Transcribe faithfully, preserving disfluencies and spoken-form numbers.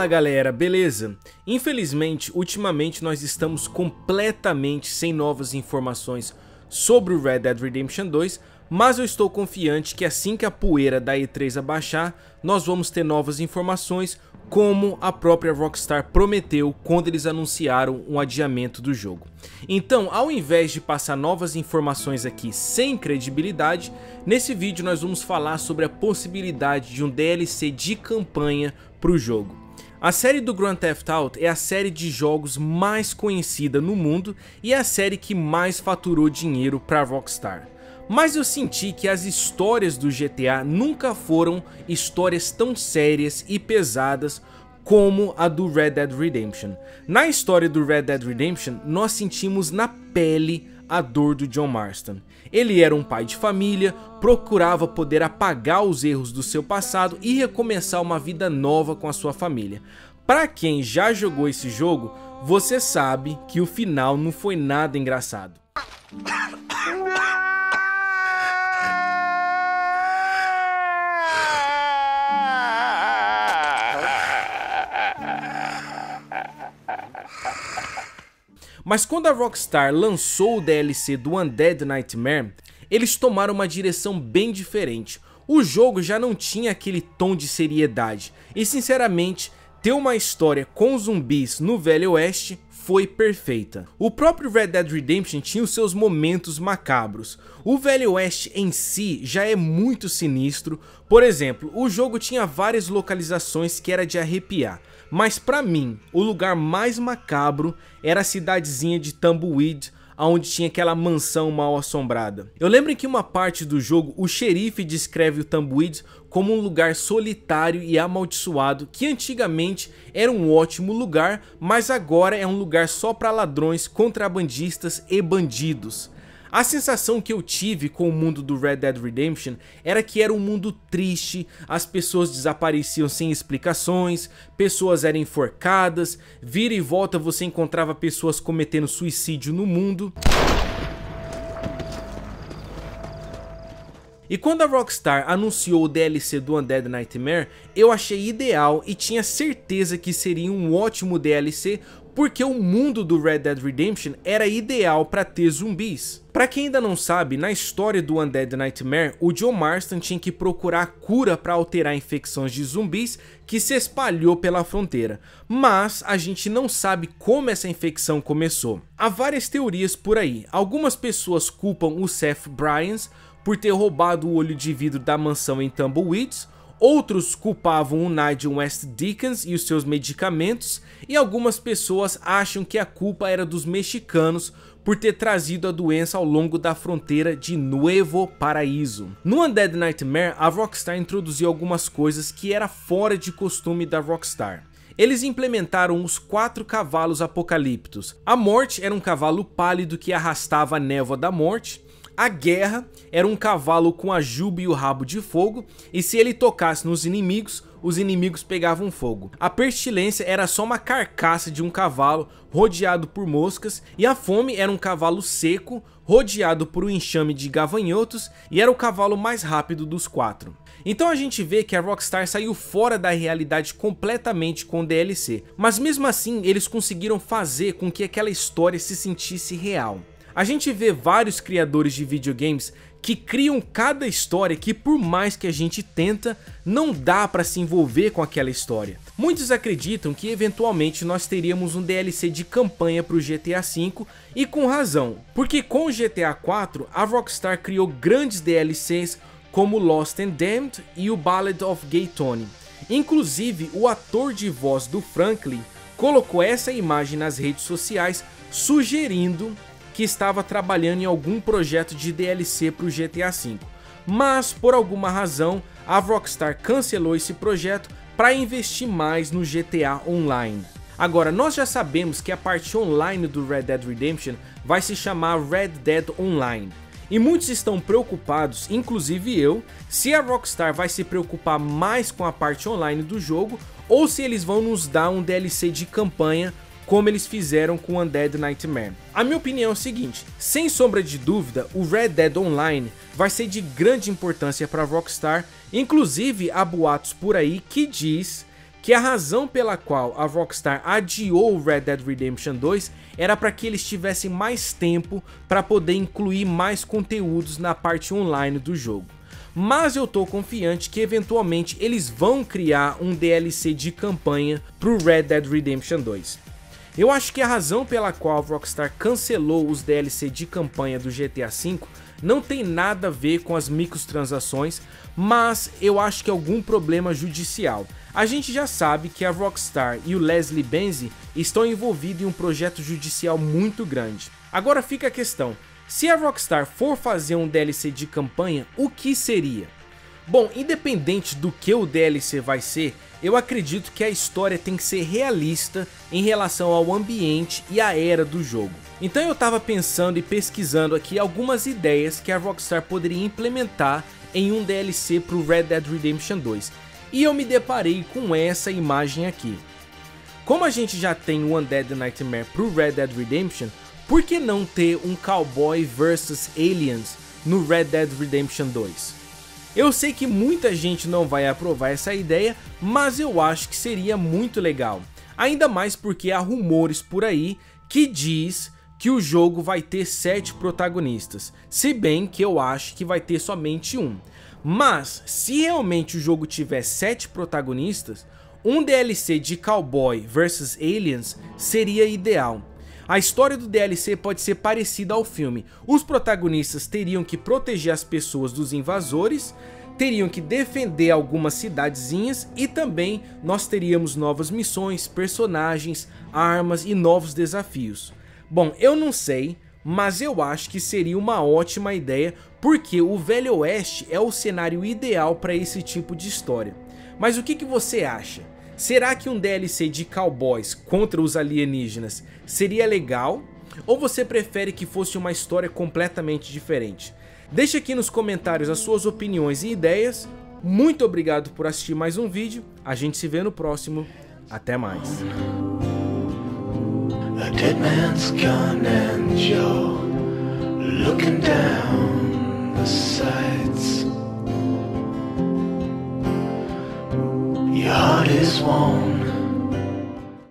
Fala galera, beleza? Infelizmente, ultimamente nós estamos completamente sem novas informações sobre o Red Dead Redemption dois, mas eu estou confiante que assim que a poeira da E três abaixar, nós vamos ter novas informações, como a própria Rockstar prometeu quando eles anunciaram um adiamento do jogo. Então, ao invés de passar novas informações aqui sem credibilidade, nesse vídeo nós vamos falar sobre a possibilidade de um D L C de campanha para o jogo. A série do Grand Theft Auto é a série de jogos mais conhecida no mundo e é a série que mais faturou dinheiro para a Rockstar. Mas eu senti que as histórias do G T A nunca foram histórias tão sérias e pesadas como a do Red Dead Redemption. Na história do Red Dead Redemption, nós sentimos na pele a dor do John Marston. Ele era um pai de família, procurava poder apagar os erros do seu passado e recomeçar uma vida nova com a sua família. Para quem já jogou esse jogo, você sabe que o final não foi nada engraçado. Mas quando a Rockstar lançou o D L C do Undead Nightmare, eles tomaram uma direção bem diferente. O jogo já não tinha aquele tom de seriedade, e sinceramente, ter uma história com zumbis no Velho Oeste foi perfeita. O próprio Red Dead Redemption tinha os seus momentos macabros. O Velho Oeste em si já é muito sinistro. Por exemplo, o jogo tinha várias localizações que era de arrepiar. Mas pra mim, o lugar mais macabro era a cidadezinha de Tumbleweed, onde tinha aquela mansão mal assombrada. Eu lembro que em uma parte do jogo, o xerife descreve o Tumbleweed como um lugar solitário e amaldiçoado, que antigamente era um ótimo lugar, mas agora é um lugar só para ladrões, contrabandistas e bandidos. A sensação que eu tive com o mundo do Red Dead Redemption era que era um mundo triste, as pessoas desapareciam sem explicações, pessoas eram enforcadas, vira e volta você encontrava pessoas cometendo suicídio no mundo. E quando a Rockstar anunciou o D L C do Undead Nightmare, eu achei ideal e tinha certeza que seria um ótimo D L C, porque o mundo do Red Dead Redemption era ideal para ter zumbis. Para quem ainda não sabe, na história do Undead Nightmare, o John Marston tinha que procurar cura para alterar infecções de zumbis que se espalhou pela fronteira, mas a gente não sabe como essa infecção começou. Há várias teorias por aí. Algumas pessoas culpam o Seth Bryans por ter roubado o olho de vidro da mansão em Tumbleweeds, outros culpavam o Nigel West Dickens e os seus medicamentos, e algumas pessoas acham que a culpa era dos mexicanos por ter trazido a doença ao longo da fronteira de Nuevo Paraíso. No Undead Nightmare, a Rockstar introduziu algumas coisas que era fora de costume da Rockstar. Eles implementaram os quatro cavalos apocalípticos. A morte era um cavalo pálido que arrastava a névoa da morte. A guerra era um cavalo com a juba e o rabo de fogo, e se ele tocasse nos inimigos, os inimigos pegavam fogo. A pestilência era só uma carcaça de um cavalo rodeado por moscas, e a fome era um cavalo seco rodeado por um enxame de gafanhotos, e era o cavalo mais rápido dos quatro. Então a gente vê que a Rockstar saiu fora da realidade completamente com o D L C, mas mesmo assim eles conseguiram fazer com que aquela história se sentisse real. A gente vê vários criadores de videogames que criam cada história que, por mais que a gente tenta, não dá para se envolver com aquela história. Muitos acreditam que eventualmente nós teríamos um D L C de campanha para o G T A cinco, e com razão, porque com o G T A quatro a Rockstar criou grandes D L Cs como Lost and Damned e o Ballad of Gay Tony. Inclusive, o ator de voz do Franklin colocou essa imagem nas redes sociais sugerindo que estava trabalhando em algum projeto de D L C para o G T A cinco, mas por alguma razão a Rockstar cancelou esse projeto para investir mais no G T A Online. Agora, nós já sabemos que a parte online do Red Dead Redemption vai se chamar Red Dead Online, e muitos estão preocupados, inclusive eu, se a Rockstar vai se preocupar mais com a parte online do jogo ou se eles vão nos dar um D L C de campanha como eles fizeram com Undead Nightmare. A minha opinião é o seguinte: sem sombra de dúvida, o Red Dead Online vai ser de grande importância para a Rockstar, inclusive há boatos por aí que diz que a razão pela qual a Rockstar adiou o Red Dead Redemption dois era para que eles tivessem mais tempo para poder incluir mais conteúdos na parte online do jogo. Mas eu tô confiante que eventualmente eles vão criar um D L C de campanha pro Red Dead Redemption dois. Eu acho que a razão pela qual a Rockstar cancelou os D L C de campanha do G T A cinco não tem nada a ver com as microtransações, mas eu acho que é algum problema judicial. A gente já sabe que a Rockstar e o Leslie Benzies estão envolvidos em um projeto judicial muito grande. Agora fica a questão, se a Rockstar for fazer um D L C de campanha, o que seria? Bom, independente do que o D L C vai ser, eu acredito que a história tem que ser realista em relação ao ambiente e à era do jogo. Então eu tava pensando e pesquisando aqui algumas ideias que a Rockstar poderia implementar em um D L C pro Red Dead Redemption dois. E eu me deparei com essa imagem aqui. Como a gente já tem o Undead Nightmare pro Red Dead Redemption, por que não ter um Cowboy versus Aliens no Red Dead Redemption dois? Eu sei que muita gente não vai aprovar essa ideia, mas eu acho que seria muito legal. Ainda mais porque há rumores por aí que diz que o jogo vai ter sete protagonistas, se bem que eu acho que vai ter somente um. Mas se realmente o jogo tiver sete protagonistas, um D L C de Cowboy versus Aliens seria ideal. A história do D L C pode ser parecida ao filme. Os protagonistas teriam que proteger as pessoas dos invasores, teriam que defender algumas cidadezinhas e também nós teríamos novas missões, personagens, armas e novos desafios. Bom, eu não sei, mas eu acho que seria uma ótima ideia porque o Velho Oeste é o cenário ideal para esse tipo de história. Mas o que que você acha? Será que um D L C de cowboys contra os alienígenas seria legal? Ou você prefere que fosse uma história completamente diferente? Deixe aqui nos comentários as suas opiniões e ideias. Muito obrigado por assistir mais um vídeo. A gente se vê no próximo. Até mais.